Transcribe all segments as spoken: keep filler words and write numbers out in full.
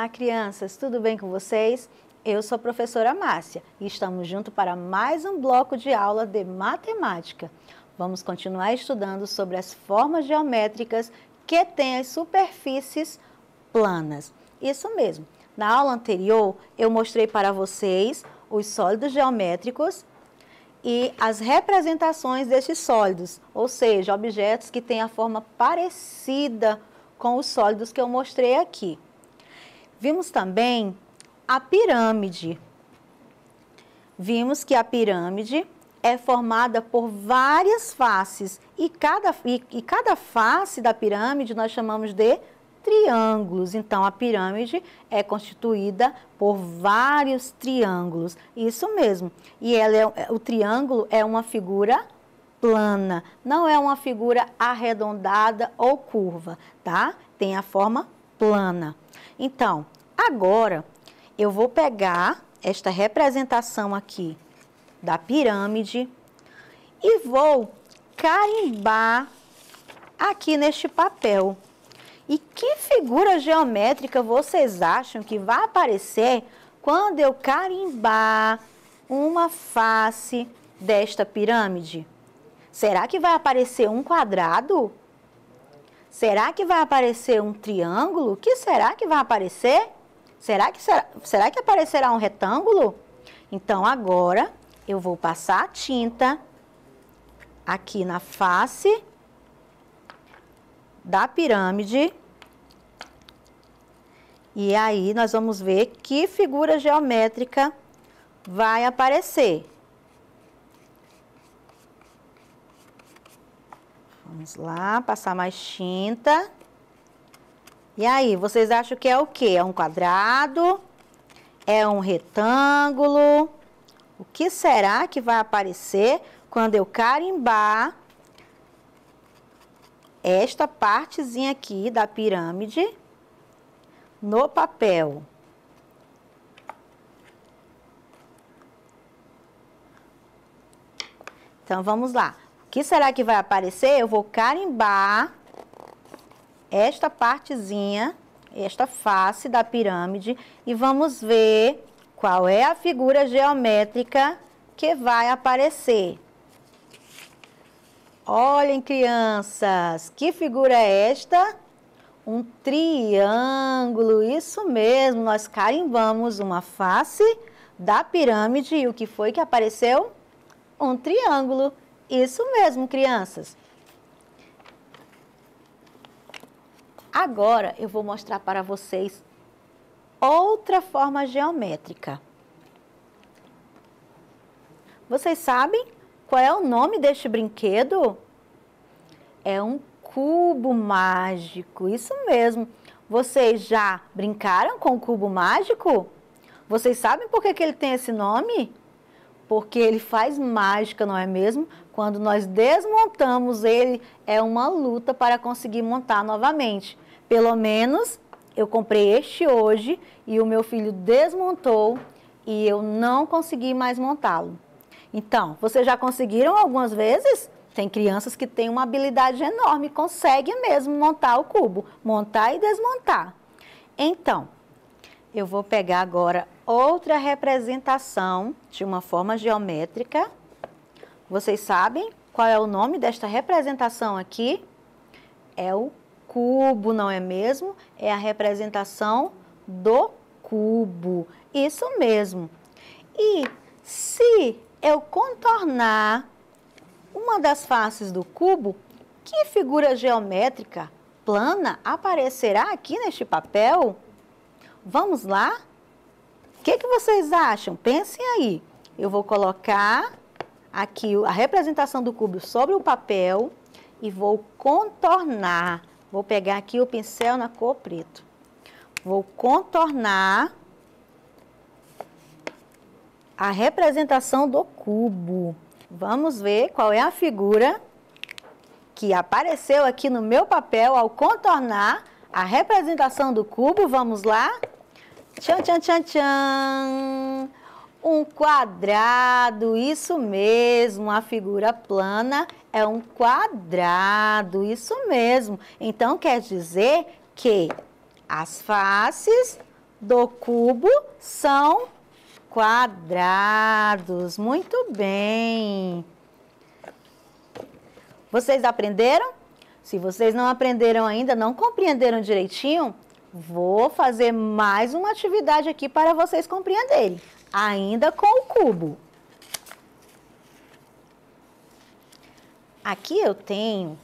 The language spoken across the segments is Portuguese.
Olá, crianças, tudo bem com vocês? Eu sou a professora Márcia e estamos juntos para mais um bloco de aula de matemática. Vamos continuar estudando sobre as formas geométricas que têm as superfícies planas. Isso mesmo, na aula anterior eu mostrei para vocês os sólidos geométricos e as representações desses sólidos, ou seja, objetos que têm a forma parecida com os sólidos que eu mostrei aqui. Vimos também a pirâmide. Vimos que a pirâmide é formada por várias faces e cada, e, e cada face da pirâmide nós chamamos de triângulos. Então, a pirâmide é constituída por vários triângulos. Isso mesmo. E ela é, o triângulo é uma figura plana, não é uma figura arredondada ou curva, tá? Tem a forma plana. Então, agora eu vou pegar esta representação aqui da pirâmide e vou carimbar aqui neste papel. E que figura geométrica vocês acham que vai aparecer quando eu carimbar uma face desta pirâmide? Será que vai aparecer um quadrado? Será que vai aparecer um triângulo? O que será que vai aparecer? Será que, será, será que aparecerá um retângulo? Então, agora, eu vou passar a tinta aqui na face da pirâmide. E aí, nós vamos ver que figura geométrica vai aparecer. Vamos lá, passar mais tinta. E aí, vocês acham que é o quê? É um quadrado? É um retângulo? O que será que vai aparecer quando eu carimbar esta partezinha aqui da pirâmide no papel? Então, vamos lá. O que será que vai aparecer? Eu vou carimbar esta partezinha, esta face da pirâmide e vamos ver qual é a figura geométrica que vai aparecer. Olhem, crianças, que figura é esta? Um triângulo, isso mesmo, nós carimbamos uma face da pirâmide e o que foi que apareceu? Um triângulo. Isso mesmo, crianças. Agora eu vou mostrar para vocês outra forma geométrica. Vocês sabem qual é o nome deste brinquedo? É um cubo mágico, isso mesmo. Vocês já brincaram com o cubo mágico? Vocês sabem por que que ele tem esse nome? Porque ele faz mágica, não é mesmo? Quando nós desmontamos ele, é uma luta para conseguir montar novamente. Pelo menos, eu comprei este hoje e o meu filho desmontou e eu não consegui mais montá-lo. Então, vocês já conseguiram algumas vezes? Tem crianças que têm uma habilidade enorme, conseguem mesmo montar o cubo, montar e desmontar. Então, eu vou pegar agora outra representação de uma forma geométrica. Vocês sabem qual é o nome desta representação aqui? É o cubo, não é mesmo? É a representação do cubo. Isso mesmo. E se eu contornar uma das faces do cubo, que figura geométrica plana aparecerá aqui neste papel? Vamos lá? O que que vocês acham? Pensem aí. Eu vou colocar aqui a representação do cubo sobre o papel e vou contornar. Vou pegar aqui o pincel na cor preto. Vou contornar a representação do cubo. Vamos ver qual é a figura que apareceu aqui no meu papel ao contornar a representação do cubo. Vamos lá? Tchan, tchan, tchan, tchan. Um quadrado, isso mesmo, a figura plana é um quadrado, isso mesmo. Então, quer dizer que as faces do cubo são quadrados. Muito bem. Vocês aprenderam? Se vocês não aprenderam ainda, não compreenderam direitinho, vou fazer mais uma atividade aqui para vocês compreenderem, ainda com o cubo. Aqui eu tenho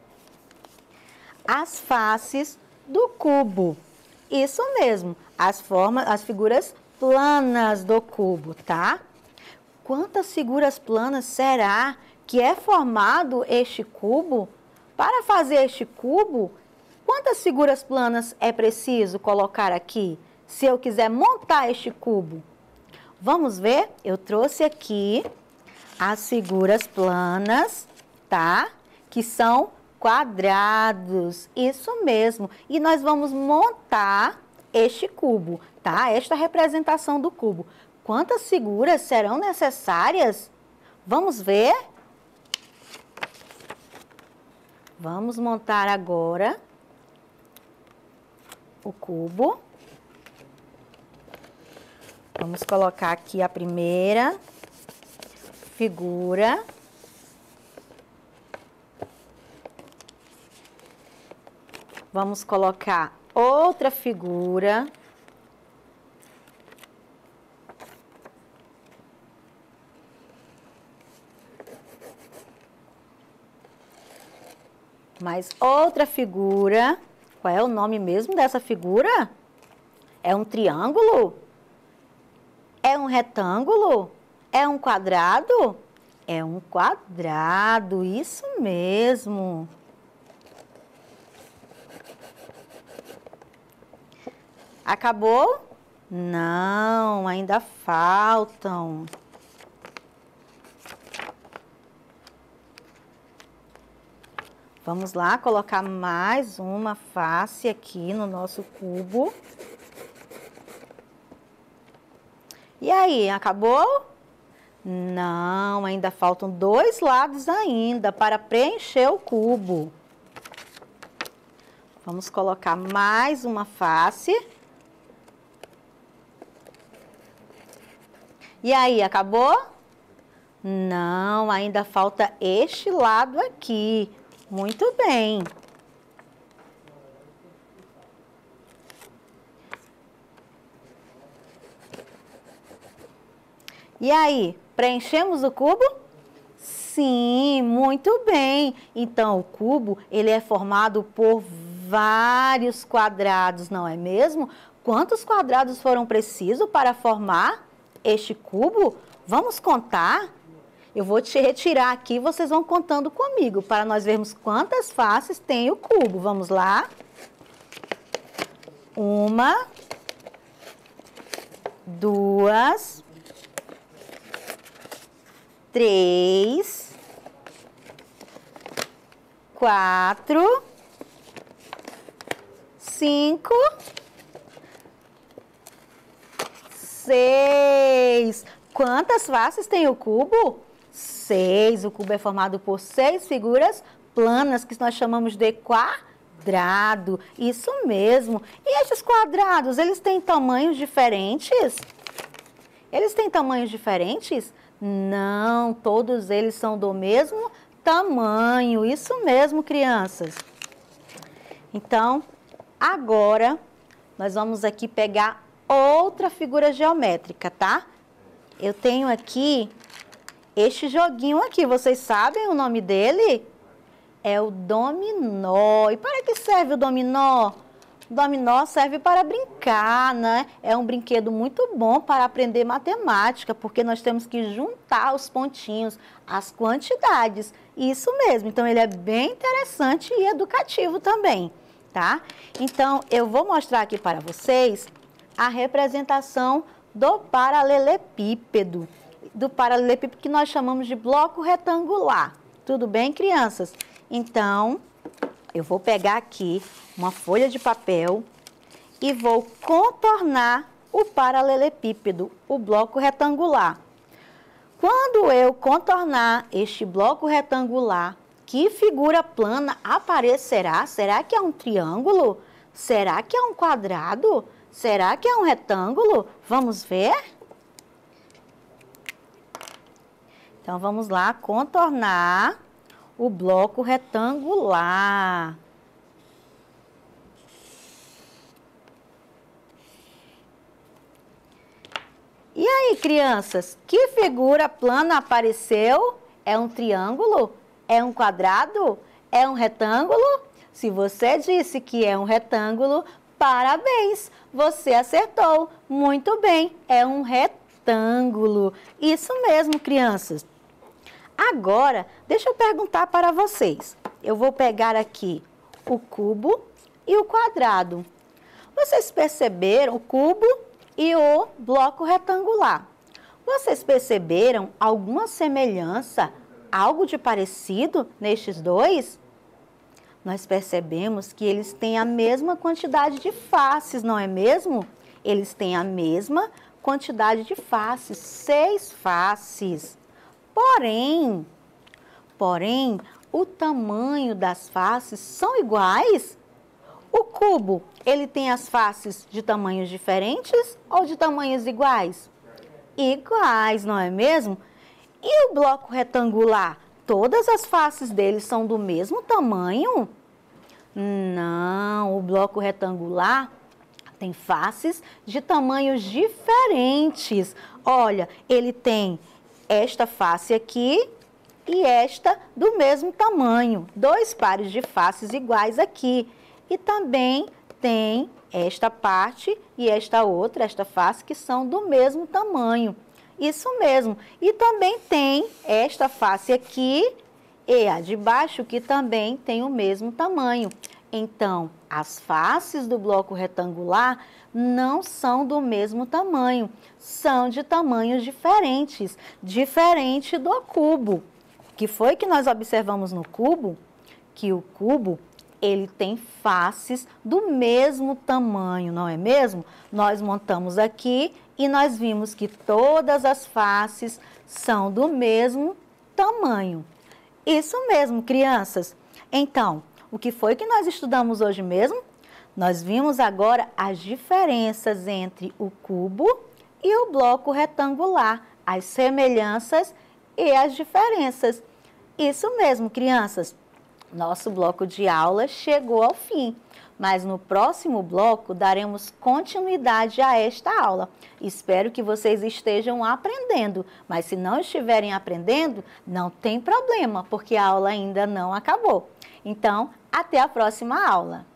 as faces do cubo. Isso mesmo, as formas, as figuras planas do cubo, tá? Quantas figuras planas será que é formado este cubo? Para fazer este cubo, quantas figuras planas é preciso colocar aqui, se eu quiser montar este cubo? Vamos ver? Eu trouxe aqui as figuras planas, tá? Que são quadrados, isso mesmo. E nós vamos montar este cubo, tá? Esta representação do cubo. Quantas figuras serão necessárias? Vamos ver? Vamos montar agora o cubo. Vamos colocar aqui a primeira figura. Vamos colocar outra figura. Mais outra figura. Qual é o nome mesmo dessa figura? É um triângulo? É um retângulo? É um quadrado? É um quadrado, isso mesmo. Acabou? Não, ainda faltam. Vamos lá, colocar mais uma face aqui no nosso cubo. E aí, acabou? Não, ainda faltam dois lados ainda para preencher o cubo. Vamos colocar mais uma face. E aí, acabou? Não, ainda falta este lado aqui. Muito bem. E aí, preenchemos o cubo? Sim, muito bem. Então, o cubo, ele é formado por vários quadrados, não é mesmo? Quantos quadrados foram precisos para formar este cubo? Vamos contar? Eu vou te retirar aqui, vocês vão contando comigo, para nós vermos quantas faces tem o cubo. Vamos lá? Uma, duas, três, quatro, cinco, seis. Quantas faces tem o cubo? Seis. O cubo é formado por seis figuras planas, que nós chamamos de quadrado. Isso mesmo. E esses quadrados, eles têm tamanhos diferentes? Eles têm tamanhos diferentes? Não, todos eles são do mesmo tamanho. Isso mesmo, crianças. Então, agora, nós vamos aqui pegar outra figura geométrica, tá? Eu tenho aqui este joguinho aqui. Vocês sabem o nome dele? É o dominó. E para que serve o dominó? O dominó serve para brincar, né? É um brinquedo muito bom para aprender matemática, porque nós temos que juntar os pontinhos, as quantidades. Isso mesmo. Então, ele é bem interessante e educativo também, tá? Então, eu vou mostrar aqui para vocês a representação do paralelepípedo. Do paralelepípedo que nós chamamos de bloco retangular. Tudo bem, crianças? Então, eu vou pegar aqui uma folha de papel e vou contornar o paralelepípedo, o bloco retangular. Quando eu contornar este bloco retangular, que figura plana aparecerá? Será que é um triângulo? Será que é um quadrado? Será que é um retângulo? Vamos ver? Então, vamos lá contornar o bloco retangular. E aí, crianças, que figura plana apareceu? É um triângulo? É um quadrado? É um retângulo? Se você disse que é um retângulo, parabéns! Você acertou! Muito bem, é um retângulo. Isso mesmo, crianças. Agora, deixa eu perguntar para vocês. Eu vou pegar aqui o cubo e o quadrado. Vocês perceberam o cubo e o bloco retangular? Vocês perceberam alguma semelhança, algo de parecido nestes dois? Nós percebemos que eles têm a mesma quantidade de faces, não é mesmo? Eles têm a mesma quantidade de faces, seis faces. Porém, porém, o tamanho das faces são iguais? O cubo, ele tem as faces de tamanhos diferentes ou de tamanhos iguais? Iguais, não é mesmo? E o bloco retangular, todas as faces dele são do mesmo tamanho? Não, o bloco retangular tem faces de tamanhos diferentes. Olha, ele tem esta face aqui e esta do mesmo tamanho. Dois pares de faces iguais aqui. E também tem esta parte e esta outra, esta face, que são do mesmo tamanho. Isso mesmo. E também tem esta face aqui e a de baixo, que também tem o mesmo tamanho. Então, as faces do bloco retangular não são do mesmo tamanho, são de tamanhos diferentes, diferente do cubo. O que foi que nós observamos no cubo? Que o cubo, ele tem faces do mesmo tamanho, não é mesmo? Nós montamos aqui e nós vimos que todas as faces são do mesmo tamanho. Isso mesmo, crianças. Então, o que foi que nós estudamos hoje mesmo? Nós vimos agora as diferenças entre o cubo e o bloco retangular, as semelhanças e as diferenças. Isso mesmo, crianças. Nosso bloco de aula chegou ao fim, mas no próximo bloco daremos continuidade a esta aula. Espero que vocês estejam aprendendo, mas se não estiverem aprendendo, não tem problema, porque a aula ainda não acabou. Então, até a próxima aula!